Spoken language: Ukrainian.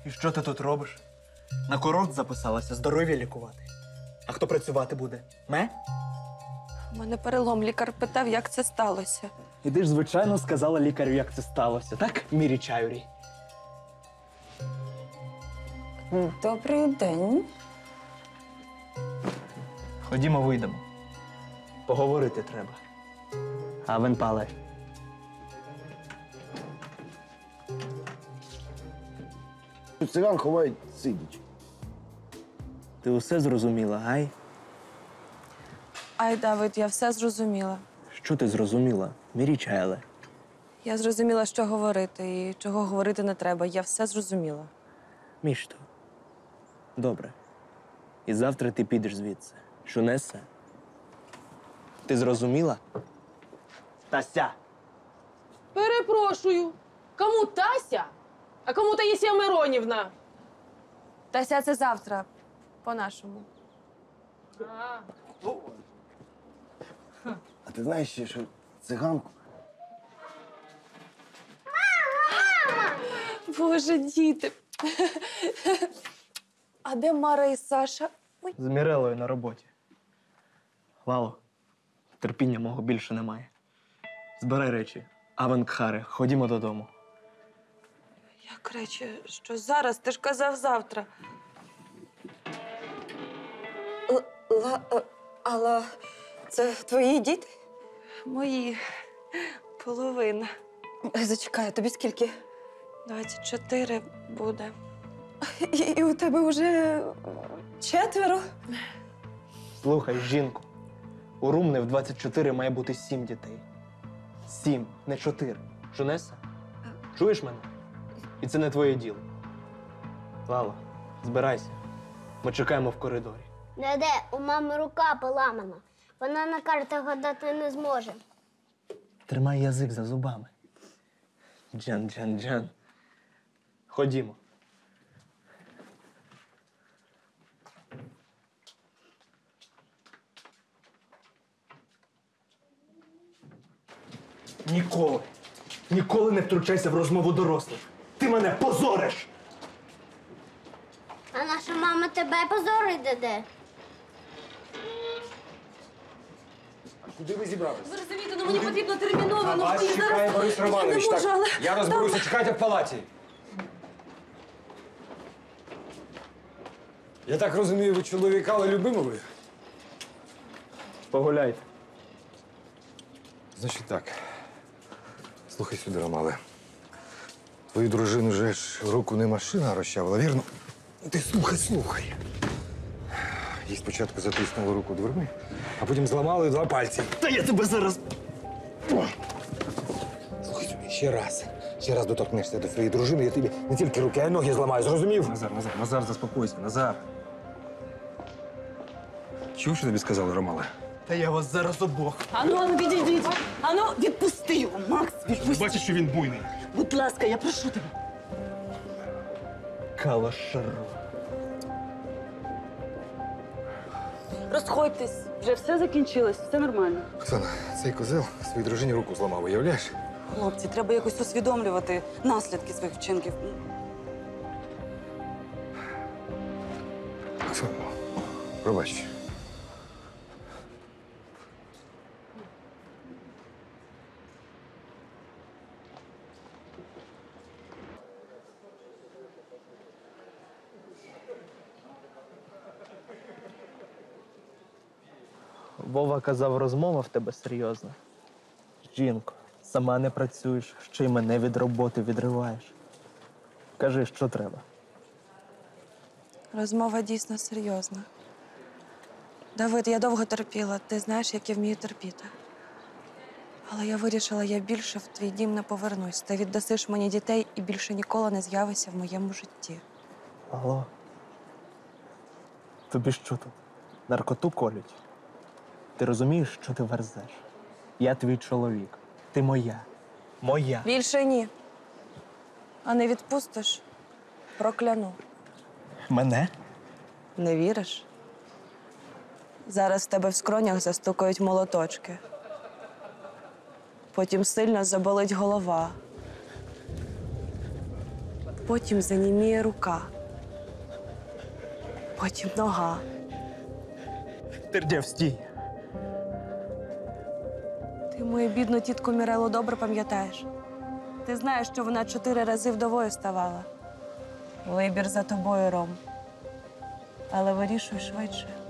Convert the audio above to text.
І що ти тут робиш? На курорт записалася здоров'я лікувати. А хто працювати буде? Ме? У мене перелом. Лікар питав, як це сталося. І ти ж, звичайно, сказала лікарю, як це сталося, так, Мірі Чайурі? Добрий день. Ходімо, вийдемо. Поговорити треба. Авен пале. Циган ховають сидячи. Ти усе зрозуміла, гай? Ай, Давид, я все зрозуміла. Що ти зрозуміла, Мірі Чайле? Я зрозуміла, що говорити і чого говорити не треба. Я все зрозуміла. Мішто. Добре. І завтра ти підеш звідси. Шунесе? Ти зрозуміла? Тася! Перепрошую. Кому Тася? А кому Таїсія Миронівна? Тася, це завтра. По-нашому. А ти знаєш ще, що циганку? Боже, діти. А де Мара і Саша? Ой. З Мірелою на роботі. Лало, терпіння мого більше немає. Збирай речі. Авен Кхаре, ходімо додому. Як речі, що зараз? Ти ж казав завтра. Алла, це твої діти? Мої. Половина. Зачекай, а тобі скільки? 24 буде. І у тебе вже 4? Слухай, жінку. У Румни в 24 має бути 7 дітей. 7, не 4. Шунеса? Чуєш мене? І це не твоє діло. Лало, збирайся. Ми чекаємо в коридорі. Деде, у мами рука поламана. Вона на картах гадати не зможе. Тримай язик за зубами. Джан. Ходімо. Ніколи не втручайся в розмову дорослих. Ти мене позориш! А наша мама тебе позорить, деде. Куди ви зібрались? Ви розумієте, ну мені потрібно терміново. На вас чекає Борис Романович. Я не можу, Так, я розберуся, чекайте в палаті. Я так розумію, ви чоловіка, але любимого? Погуляйте. Значить так. Слухай сюди, Ромале. Твою дружину вже ж руку не машина розчавила, вірно? Ти слухай. Їй спочатку затиснули руку дверми, а потім зламали 2 пальці. Та я тебе зараз... Слухай сюди, ще раз доторкнешся до своєї дружини, я тобі не тільки руки, а й ноги зламаю, зрозумів? Назар, заспокойся, Назар. Чув, що тобі сказали, Ромале? Та я вас зараз обох. Ану, відійдіть! Ану, відпусти його, Макс, відпусти! Бачиш, що він буйний. Будь ласка, я прошу тебе. Калашару. Розходьтесь, вже все закінчилось, все нормально. Оксана, цей козел своїй дружині руку зламав, уявляєш? Хлопці, треба якось усвідомлювати наслідки своїх вчинків. Оксана, пробач. Вова казав, розмова в тебе серйозна. Жінко, сама не працюєш, ще й мене від роботи відриваєш. Кажи, що треба. Розмова дійсно серйозна. Давид, я довго терпіла. Ти знаєш, як я вмію терпіти. Але я вирішила, я більше в твій дім не повернусь. Ти віддасиш мені дітей і більше ніколи не з'явишся в моєму житті. Алло. Тобі що тут? Наркоту колють? Ти розумієш, що ти верзеш? Я твій чоловік. Ти моя. Моя. Більше ні. А не відпустиш? Прокляну. Мене? Не віриш? Зараз в тебе в скронях застукають молоточки. Потім сильно заболить голова. Потім заніміє рука. Потім нога. Тердєв, стій. Ти мою бідну тітку Мірелу добре пам'ятаєш. Ти знаєш, що вона 4 рази вдовою ставала. Вибір за тобою, Ром. Але вирішуй швидше.